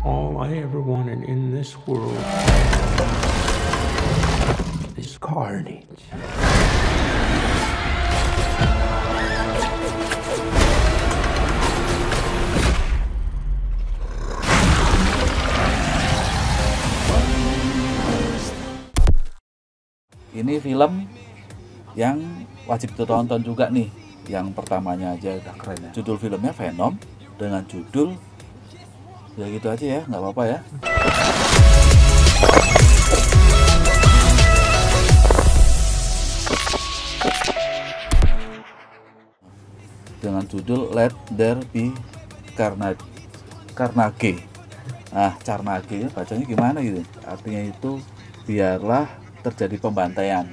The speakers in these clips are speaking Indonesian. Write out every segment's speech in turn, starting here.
All I ever wanted in this world is carnage. Ini film yang wajib ditonton juga nih. Yang pertamanya aja udah keren ya. Judul filmnya Venom dengan judul ya gitu aja ya, nggak apa-apa ya. Dengan judul Let There Be Carnage. Nah, Carnage bacanya gimana gitu? Artinya itu biarlah terjadi pembantaian.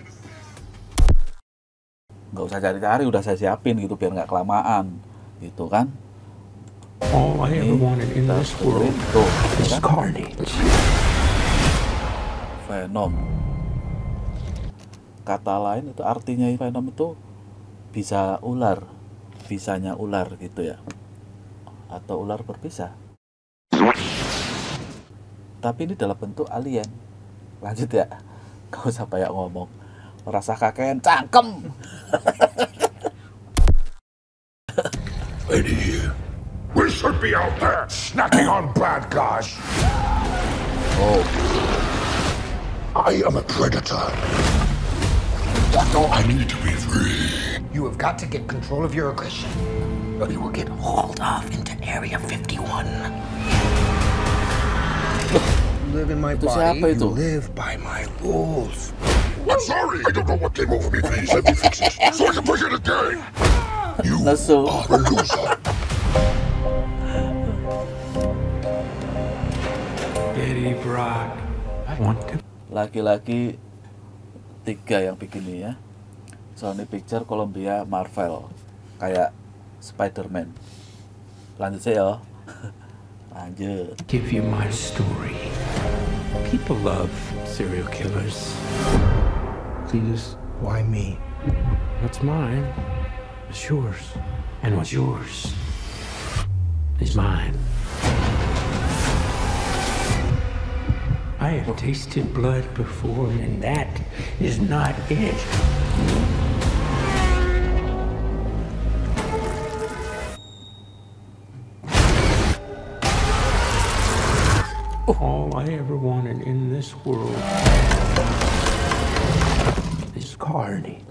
Nggak usah cari-cari, udah saya siapin gitu biar nggak kelamaan gitu kan. All I ever wanted in this world is carnage. Venom. Kata lain itu artinya Venom itu bisa ular, bisanya ular gitu ya. Atau ular berbisa. Tapi ini dalam bentuk alien. Lanjut ya. Gak usah banyak ngomong. Rasa kakean cangkem. Lady here. We should be out there snacking on bad guys. Oh, I am a predator. I need to be free. You have got to get control of your aggression, or you will get hauled off into Area 51. You live in my itu body, siapa you itu? live by my rules. I'm sorry. I don't know what came over me. Please let me fix it so I can play it again. You Nesu. are a loser. Eddie Brock, I want to. Laki-laki 3 yang bikin ini ya. Sony Picture, Columbia, Marvel. Kayak Spider-Man. Lanjut saya ya. Lanjut. Give you my story. People love serial killers. Please, why me? What's mine is yours, and what's yours is mine. I have tasted blood before, and that is not it. All I ever wanted in this world is carnage.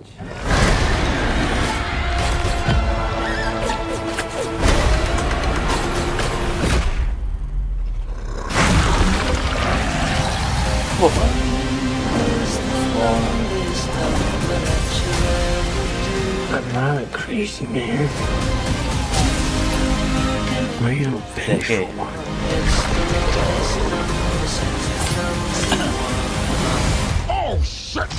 I'm not a crazy man. I am a vengeful one. Oh shit!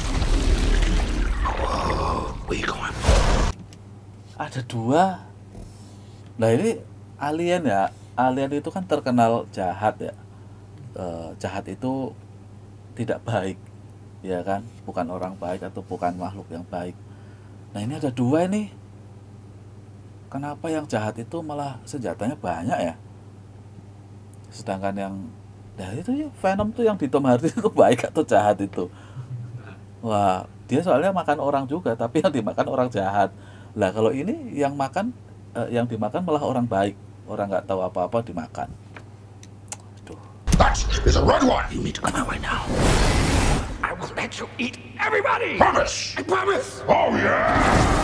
Whoa, where you going? Ada 2. Nah ini alien ya. Alien itu kan terkenal jahat ya. Jahat itu tidak baik, ya kan? Bukan orang baik atau bukan makhluk yang baik. Nah ini ada 2 nih. Kenapa yang jahat itu malah senjatanya banyak ya? Sedangkan yang itu ya Venom tuh yang di Tom Hardy itu baik atau jahat itu? Wah, dia soalnya makan orang juga, tapi yang dimakan orang jahat. Lah kalau ini yang makan, yang dimakan malah orang baik, orang nggak tahu apa-apa dimakan. Aduh. That is a red one. You need to come out right now. I will let you eat everybody. Promise. I promise. Oh yeah.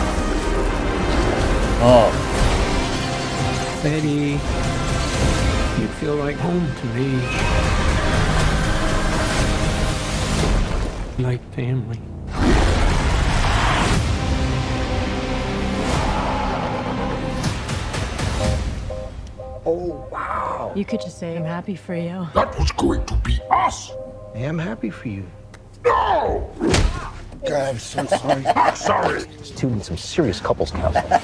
Oh, Betty, you feel like home to me. Like family. Oh wow. You could just say I'm happy for you. That was going to be us. I am happy for you. No. God, I'm so sorry. I'm sorry. This dude needs some serious couples counseling.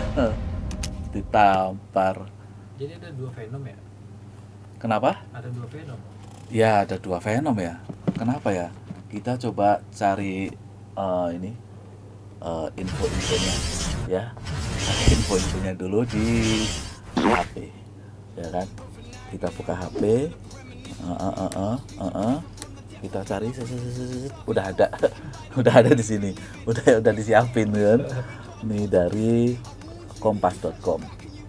ditampar. Jadi ada 2 Venom ya? Kenapa? Ada 2 Venom. Ya ada 2 Venom ya. Kenapa ya? Kita coba cari ini info-infonya ya. Cari info-infonya dulu di HP, ya kan? kita buka HP, kita cari, udah ada, udah ada di sini, udah disiapin kan. Ini dari kompas.com.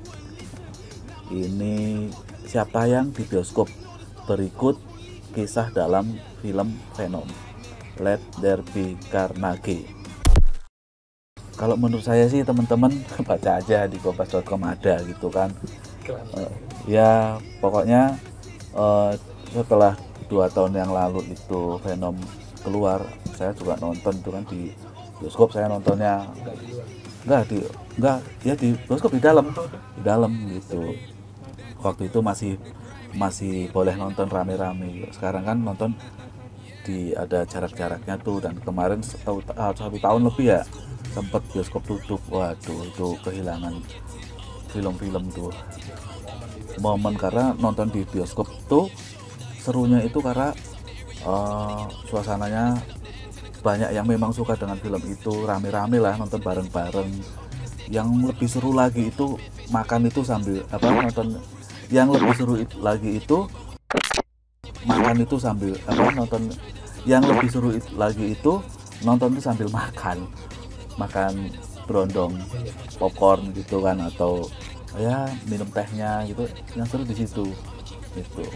Ini siap tayang di bioskop, berikut kisah dalam film Venom, Let There Be Carnage. Kalau menurut saya sih teman-teman baca aja di kompas.com ada gitu kan. Ya pokoknya setelah 2 tahun yang lalu itu Venom keluar, saya juga nonton itu kan di bioskop. Saya nontonnya enggak di bioskop, di dalam gitu. Waktu itu masih boleh nonton rame-rame. Sekarang kan nonton ada jarak-jaraknya tuh, dan kemarin 1 tahun lebih ya sempat bioskop tutup. Waduh, itu kehilangan film-film tuh momen, karena nonton di bioskop tuh serunya itu karena suasananya banyak yang memang suka dengan film itu, rame-rame lah nonton bareng-bareng. Yang lebih seru lagi itu makan itu sambil nonton. Yang lebih seru lagi itu makan itu sambil nonton. Yang lebih seru lagi itu nonton itu sambil makan berondong popcorn gitu kan, atau ya minum tehnya gitu. Yang seru di situ gitu.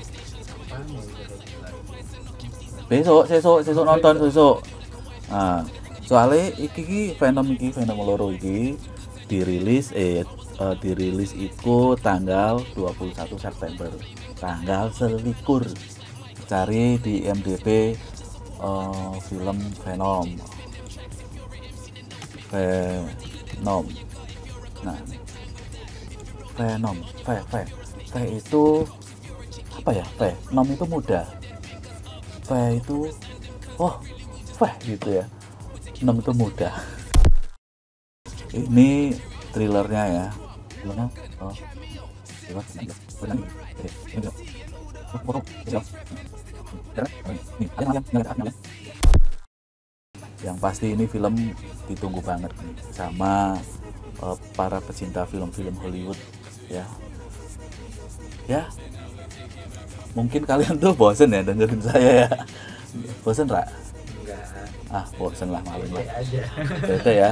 Besok nonton besok. Nah, soalnya iki Venom loro iki dirilis iku tanggal 21 September. Tanggal 21. Cari di IMDb film Venom. Nah, Venom, V itu apa ya? Venom itu muda. V itu V gitu ya. Venom itu muda. Ini thrillernya ya. Yang pasti ini film ditunggu banget nih sama para pecinta film-film Hollywood ya. Mungkin kalian tuh bosen ya dengerin saya ya. Bosen Ra? Enggak. Bosen lah malam lah. Aja. Bete ya.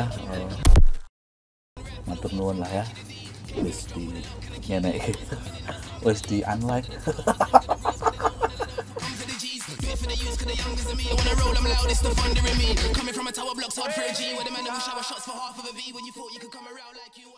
Matur nuwun lah ya. Wis di nyenek. Wis di unlike. Coming from a tower block, so 3G, where the man who shower shots for half of a V when you thought you could come around like you.